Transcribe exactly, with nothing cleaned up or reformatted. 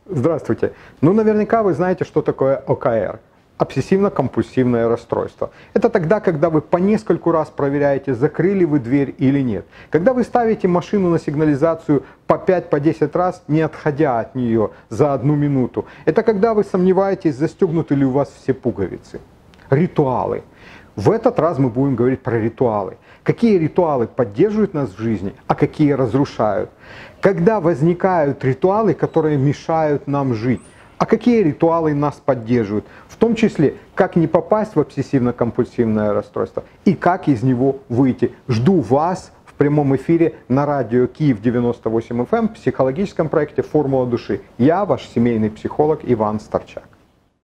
Здравствуйте. Ну, наверняка вы знаете, что такое о ка эр. Обсессивно-компульсивное расстройство. Это тогда, когда вы по нескольку раз проверяете, закрыли вы дверь или нет. Когда вы ставите машину на сигнализацию по пять-десять раз, не отходя от нее за одну минуту. Это когда вы сомневаетесь, застегнуты ли у вас все пуговицы. Ритуалы. В этот раз мы будем говорить про ритуалы. Какие ритуалы поддерживают нас в жизни, а какие разрушают. Когда возникают ритуалы, которые мешают нам жить. А какие ритуалы нас поддерживают? В том числе, как не попасть в обсессивно-компульсивное расстройство и как из него выйти. Жду вас в прямом эфире на радио Киев девяносто восемь эф эм в психологическом проекте «Формула души». Я ваш семейный психолог Иван Старчак.